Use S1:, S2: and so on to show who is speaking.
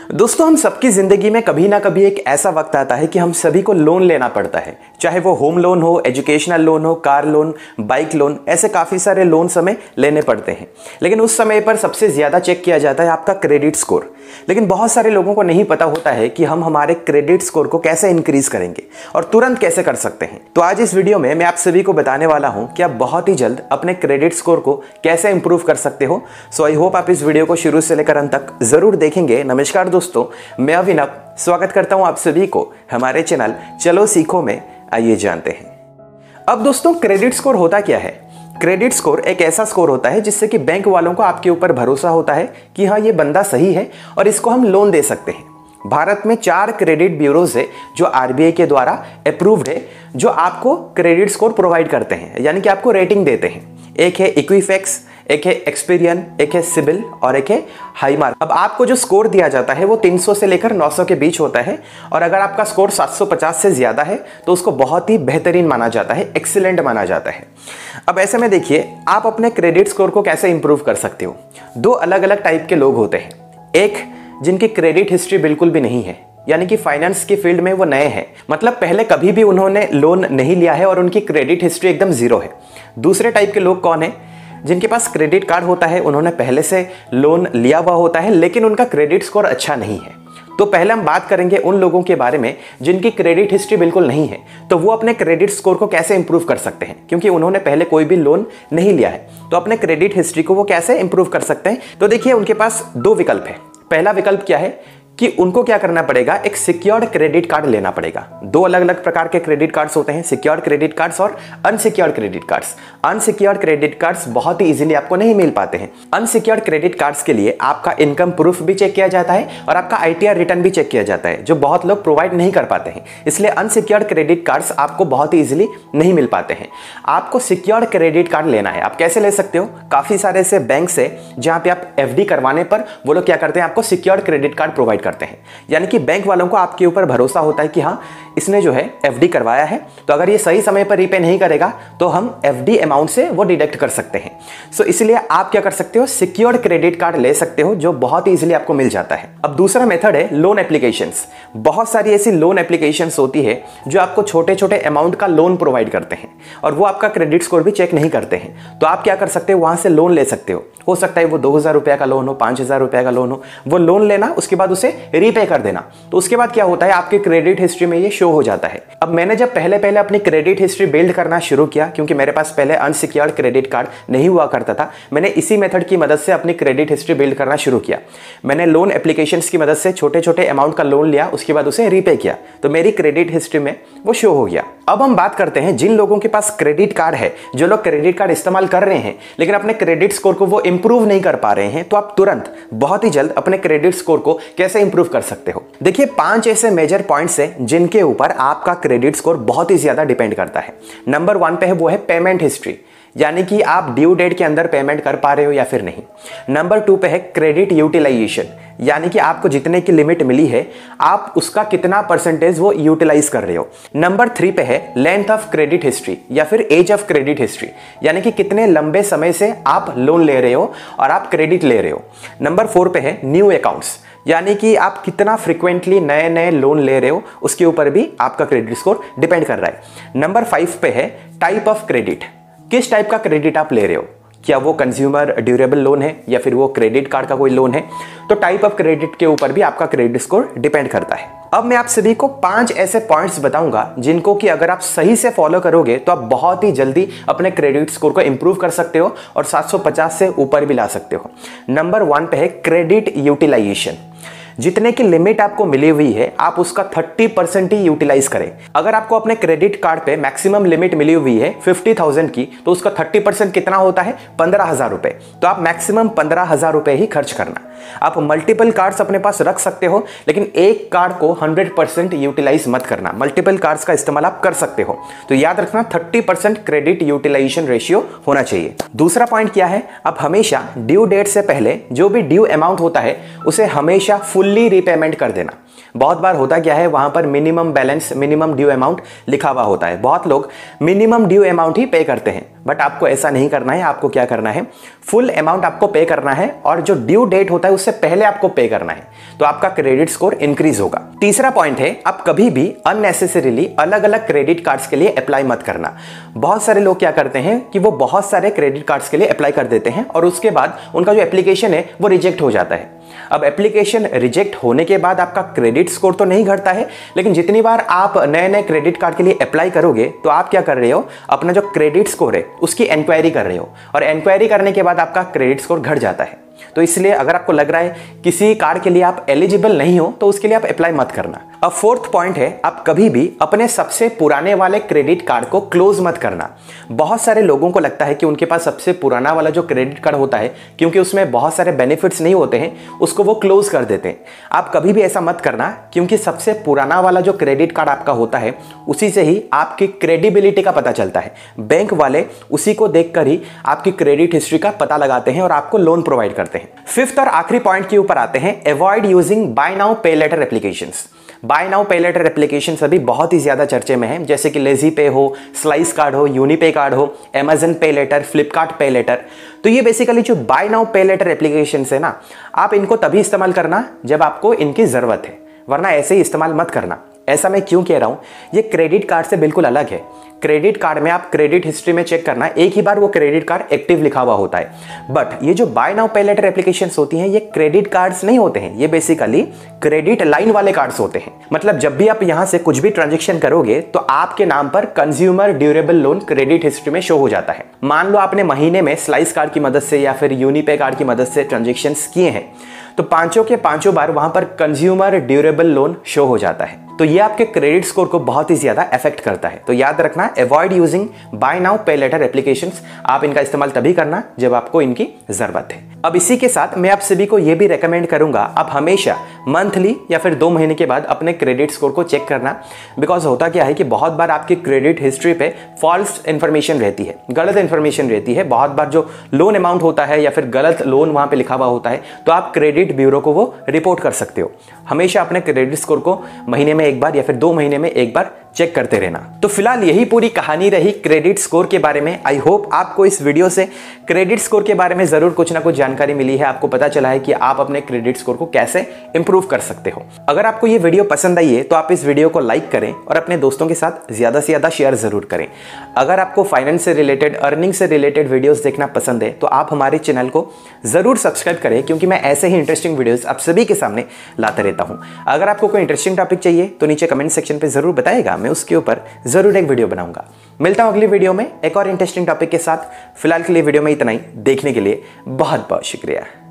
S1: दोस्तों, हम सबकी ज़िंदगी में कभी ना कभी एक ऐसा वक्त आता है कि हम सभी को लोन लेना पड़ता है। चाहे वो होम लोन हो, एजुकेशनल लोन हो, कार लोन, बाइक लोन, ऐसे काफ़ी सारे लोन्स हमें लेने पड़ते हैं। लेकिन उस समय पर सबसे ज़्यादा चेक किया जाता है आपका क्रेडिट स्कोर। लेकिन बहुत सारे लोगों को नहीं पता होता है कि हम हमारे क्रेडिट स्कोर को कैसे इंक्रीज़ करेंगे और तुरंत कैसे कर सकते हैं। तो आज इस वीडियो में मैं आप सभी को बताने वाला हूं कि आप बहुत ही जल्द अपने क्रेडिट स्कोर को कैसे इंप्रूव कर सकते हो। सो आई होप आप इस वीडियो को शुरू से लेकर अंत तक ज़रूर देखेंगे। नमस्कार दोस्तों, मैं अभिनव स्वागत करता हूं आप सभी को हमारे चैनल चलो सीखो में। आइए जानते हैं। अब दोस्तों, क्रेडिट स्कोर होता क्या है? क्रेडिट स्कोर एक ऐसा स्कोर होता है जिससे कि बैंक वालों को आपके ऊपर भरोसा होता है कि हाँ, ये बंदा सही है और इसको हम लोन दे सकते हैं। भारत में 4 क्रेडिट ब्यूरोज है जो आरबीआई के द्वारा अप्रूव्ड है, जो आपको क्रेडिट स्कोर प्रोवाइड करते हैं, यानी कि आपको रेटिंग देते हैं। एक है इक्विफैक्स, एक है एक्सपीरियन, एक है सिबिल और एक है हाईमार्क। अब आपको जो स्कोर दिया जाता है वो 300 से लेकर 900 के बीच होता है, और अगर आपका स्कोर 750 से ज़्यादा है तो उसको बहुत ही बेहतरीन माना जाता है, एक्सीलेंट माना जाता है। अब ऐसे में देखिए, आप अपने क्रेडिट स्कोर को कैसे इंप्रूव कर सकते हो। 2 अलग अलग टाइप के लोग होते हैं। एक, जिनकी क्रेडिट हिस्ट्री बिल्कुल भी नहीं है, यानी कि फाइनेंस की फील्ड में वो नए हैं, मतलब पहले कभी भी उन्होंने लोन नहीं लिया है और उनकी क्रेडिट हिस्ट्री एकदम ज़ीरो है। दूसरे टाइप के लोग कौन है? जिनके पास क्रेडिट कार्ड होता है, उन्होंने पहले से लोन लिया हुआ होता है, लेकिन उनका क्रेडिट स्कोर अच्छा नहीं है। तो पहले हम बात करेंगे उन लोगों के बारे में जिनकी क्रेडिट हिस्ट्री बिल्कुल नहीं है, तो वो अपने क्रेडिट स्कोर को कैसे इंप्रूव कर सकते हैं, क्योंकि उन्होंने पहले कोई भी लोन नहीं लिया है। तो अपने क्रेडिट हिस्ट्री को वो कैसे इंप्रूव कर सकते हैं? तो देखिए, उनके पास 2 विकल्प है। पहला विकल्प क्या है कि उनको क्या करना पड़ेगा, एक सिक्योर्ड क्रेडिट कार्ड लेना पड़ेगा। 2 अलग अलग प्रकार के क्रेडिट कार्ड्स होते हैं, सिक्योर्ड क्रेडिट कार्ड्स और unsecured credit cards. Unsecured credit cards बहुत ही इजीली आपको नहीं मिल पाते हैं। अनसिक्योर्ड क्रेडिट कार्ड्स के लिए आपका इनकम प्रूफ भी चेक किया जाता है और आपका ITR रिटर्न भी चेक किया जाता है, जो बहुत लोग प्रोवाइड नहीं कर पाते हैं। इसलिए अनसिक्योर्ड क्रेडिट कार्ड्स आपको बहुत ही इजीली नहीं मिल पाते हैं। आपको सिक्योर्ड क्रेडिट कार्ड लेना है। आप कैसे ले सकते हो? काफ़ी सारे ऐसे बैंक से जहाँ पे आप FD करवाने पर वो लोग क्या करते हैं, आपको सिक्योर्ड क्रेडिट कार्ड प्रोवाइड करते हैं। यानी कि बैंक वालों को आपके ऊपर भरोसा होता है कि हाँ, इसने जो है FD करवाया है, तो अगर ये सही समय पर रीपे नहीं करेगा तो हम FD अमाउंट से वो डिडक्ट कर सकते हैं। सो इसलिए आप क्या कर सकते हो, सिक्योर्ड क्रेडिट कार्ड ले सकते हो, जो बहुत ही इजीली आपको मिल जाता है। अब दूसरा मेथड है लोन एप्लीकेशंस। बहुत सारी ऐसी लोन एप्लीकेशंस होती है जो आपको छोटे छोटे अमाउंट का लोन प्रोवाइड करते हैं और वो आपका क्रेडिट स्कोर भी चेक नहीं करते हैं। तो आप क्या कर सकते हो, वहां से लोन ले सकते हो सकता है वो 2000 रुपये का लोन हो, 5000 रुपये का लोन हो। वो लोन लेना, उसके बाद उसे रीपे कर देना। तो उसके बाद क्या होता है, आपके क्रेडिट हिस्ट्री में ये शो हो जाता है। अब मैंने जब पहले अपनी क्रेडिट हिस्ट्री बिल्ड करना शुरू किया, क्योंकि मेरे पास पहले अनसिक्योर्ड क्रेडिट कार्ड नहीं हुआ करता था, मैंने इसी मेथड की मदद से अपनी क्रेडिट हिस्ट्री बिल्ड करना शुरू किया। मैंने लोन एप्लीकेशंस की मदद से छोटे छोटे अमाउंट का लोन लिया, उसके बाद उसे रीपे किया, तो मेरी क्रेडिट हिस्ट्री में वो शो हो गया। अब हम बात करते हैं जिन लोगों के पास क्रेडिट कार्ड है, जो लोग क्रेडिट कार्ड इस्तेमाल कर रहे हैं लेकिन अपने क्रेडिट स्कोर को वो इंप्रूव नहीं कर पा रहे हैं। तो आप तुरंत बहुत ही जल्द अपने क्रेडिट स्कोर को कैसे इंप्रूव कर सकते हो? देखिए, 5 ऐसे मेजर पॉइंट्स हैं जिनके ऊपर आपका क्रेडिट स्कोर बहुत ही ज्यादा डिपेंड करता है। नंबर 1 पे है, वो है पेमेंट हिस्ट्री, यानी कि आप ड्यू डेट के अंदर पेमेंट कर पा रहे हो या फिर नहीं। नंबर 2 पे है क्रेडिट यूटिलाइजेशन, यानी कि आपको जितने की लिमिट मिली है आप उसका कितना परसेंटेज वो यूटिलाइज कर रहे हो। नंबर 3 पे है लेंथ ऑफ क्रेडिट हिस्ट्री या फिर एज ऑफ क्रेडिट हिस्ट्री, यानी कि कितने लंबे समय से आप लोन ले रहे हो और आप क्रेडिट ले रहे हो। नंबर 4 पे है न्यू अकाउंट्स, यानी कि आप कितना फ्रिक्वेंटली नए नए लोन ले रहे हो, उसके ऊपर भी आपका क्रेडिट स्कोर डिपेंड कर रहा है। नंबर 5 पे है टाइप ऑफ क्रेडिट, किस टाइप का क्रेडिट आप ले रहे हो, क्या वो कंज्यूमर ड्यूरेबल लोन है या फिर वो क्रेडिट कार्ड का कोई लोन है। तो टाइप ऑफ क्रेडिट के ऊपर भी आपका क्रेडिट स्कोर डिपेंड करता है। अब मैं आप सभी को 5 ऐसे पॉइंट्स बताऊंगा जिनको कि अगर आप सही से फॉलो करोगे तो आप बहुत ही जल्दी अपने क्रेडिट स्कोर को इंप्रूव कर सकते हो और 750 से ऊपर भी ला सकते हो। नंबर 1 पे है क्रेडिट यूटिलाइजेशन। जितने की लिमिट आपको मिली हुई है आप उसका 30% ही यूटिलाइज करें। अगर आपको अपने क्रेडिट कार्ड पे मैक्सिमम लिमिट मिली हुई है 50,000 की, तो उसका 30% कितना होता है, 15,000 रुपए। तो आप मैक्सिमम 15,000 रुपए ही खर्च करना। आप मल्टीपल कार्ड्स अपने पास रख सकते हो, लेकिन एक कार्ड को 100% यूटिलाइज मत करना। मल्टीपल कार्ड्स का इस्तेमाल आप कर सकते हो, तो याद रखना 30% क्रेडिट यूटिलाइजेशन रेशियो होना चाहिए। दूसरा पॉइंट क्या है, आप हमेशा ड्यू डेट से पहले जो भी ड्यू अमाउंट होता है उसे हमेशा फुल फुल्ली रीपेमेंट कर देना। बहुत बार होता क्या है, वहां पर minimum balance, minimum due amount लिखा हुआ होता है। बहुत लोग मिनिमम ड्यू अमाउंट ही पे करते हैं, बट आपको ऐसा नहीं करना है। आपको क्या करना है, फुल अमाउंट आपको पे करना है और जो ड्यू डेट होता है उससे पहले आपको पे करना है, तो आपका क्रेडिट स्कोर इंक्रीज होगा। तीसरा पॉइंट है, आप कभी भी अननेसेसरीली अलग अलग क्रेडिट कार्ड्स के लिए अप्लाई मत करना। बहुत सारे लोग क्या करते हैं कि वो बहुत सारे क्रेडिट कार्ड्स के लिए अप्लाई कर देते हैं और उसके बाद उनका जो एप्लीकेशन है वो रिजेक्ट हो जाता है। अब एप्लीकेशन रिजेक्ट होने के बाद आपका क्रेडिट स्कोर तो नहीं घटता है, लेकिन जितनी बार आप नए नए क्रेडिट कार्ड के लिए अप्लाई करोगे तो आप क्या कर रहे हो, अपना जो क्रेडिट स्कोर है उसकी इंक्वायरी कर रहे हो, और इंक्वायरी करने के बाद आपका क्रेडिट स्कोर घट जाता है। तो इसलिए अगर आपको लग रहा है किसी कार्ड के लिए आप एलिजिबल नहीं हो तो उसके लिए आप अप्लाई मत करना। अब फोर्थ पॉइंट है, आप कभी भी अपने सबसे पुराने वाले क्रेडिट कार्ड को क्लोज मत करना। बहुत सारे लोगों को लगता है कि उनके पास सबसे पुराना वाला जो क्रेडिट कार्ड होता है, क्योंकि उसमें बहुत सारे बेनिफिट्स नहीं होते हैं, उसको वो क्लोज कर देते हैं। आप कभी भी ऐसा मत करना, क्योंकि सबसे पुराना वाला जो क्रेडिट कार्ड आपका होता है उसी से ही आपकी क्रेडिबिलिटी का पता चलता है। बैंक वाले उसी को देखकर ही आपकी क्रेडिट हिस्ट्री का पता लगाते हैं और आपको लोन प्रोवाइड करते हैं। फिफ्थ और आखिरी पॉइंट के ऊपर आते हैं, avoid using buy now pay later applications. Buy now pay later application अभी बहुत ही ज्यादा चर्चे में है, जैसे कि लेजी पे हो, स्लाइस कार्ड हो, यूनिपे कार्ड हो, Amazon pay later, Flipkart pay later. तो ये बेसिकली जो buy now pay later application है ना, आप इनको तभी इस्तेमाल करना जब आपको इनकी जरूरत है, वरना ऐसे ही इस्तेमाल मत करना। ऐसा मैं क्यों कह रहा हूं, ये क्रेडिट कार्ड से बिल्कुल अलग है। क्रेडिट कार्ड में आप क्रेडिट हिस्ट्री में चेक करना, एक ही बार वो क्रेडिट कार्ड एक्टिव लिखा हुआ होता है, बट ये जो buy now pay later applications होती हैं ये क्रेडिट कार्ड्स नहीं होते हैं, ये बेसिकली क्रेडिट लाइन वाले कार्ड्स होते हैं। मतलब जब भी आप यहां से कुछ भी ट्रांजेक्शन करोगे तो आपके नाम पर consumer durable loan credit history में शो हो जाता है। मान लो आपने महीने में स्लाइस कार्ड की मदद से या फिर यूनिपे कार्ड की मदद से ट्रांजेक्शन किए हैं, तो पांचों के पांचों बार वहां पर कंज्यूमर ड्यूरेबल लोन शो हो जाता है। तो ये आपके क्रेडिट स्कोर को बहुत ही ज्यादा अफेक्ट करता है। तो याद रखना, avoid using buy now pay later applications. आप इनका इस्तेमाल तभी करना जब आपको इनकी जरूरत है। अब इसी के साथ मैं आप सभी को यह भी रेकमेंड करूंगा, आप हमेशा मंथली या फिर 2 महीने के बाद अपने क्रेडिट स्कोर को चेक करना। बिकॉज होता क्या है कि बहुत बार आपकी क्रेडिट हिस्ट्री पे फॉल्स इंफॉर्मेशन रहती है, गलत इंफॉर्मेशन रहती है। बहुत बार जो लोन अमाउंट होता है या फिर गलत लोन वहां पे लिखा हुआ होता है, तो आप क्रेडिट ब्यूरो को वो रिपोर्ट कर सकते हो। हमेशा अपने क्रेडिट स्कोर को महीने में एक बार या फिर 2 महीने में एक बार चेक करते रहना। तो फिलहाल यही पूरी कहानी रही क्रेडिट स्कोर के बारे में। आई होप आपको इस वीडियो से क्रेडिट स्कोर के बारे में जरूर कुछ ना कुछ जानकारी मिली है। आपको पता चला है कि आप अपने क्रेडिट स्कोर को कैसे इंप्रूव कर सकते हो। अगर आपको ये वीडियो पसंद आई है तो आप इस वीडियो को लाइक करें और अपने दोस्तों के साथ ज्यादा से ज्यादा शेयर जरूर करें। अगर आपको फाइनेंस से रिलेटेड, अर्निंग से रिलेटेड वीडियोस देखना पसंद है तो आप हमारे चैनल को जरूर सब्सक्राइब करें, क्योंकि मैं ऐसे ही इंटरेस्टिंग वीडियोस आप सभी के सामने लाता रहता हूं। अगर आपको कोई इंटरेस्टिंग टॉपिक चाहिए तो नीचे कमेंट सेक्शन पे जरूर बताइएगा, मैं उसके ऊपर जरूर एक वीडियो बनाऊंगा। मिलता हूं अगली वीडियो में एक और इंटरेस्टिंग टॉपिक के साथ। फिलहाल के लिए वीडियो में इतना ही। देखने के लिए बहुत बहुत शुक्रिया।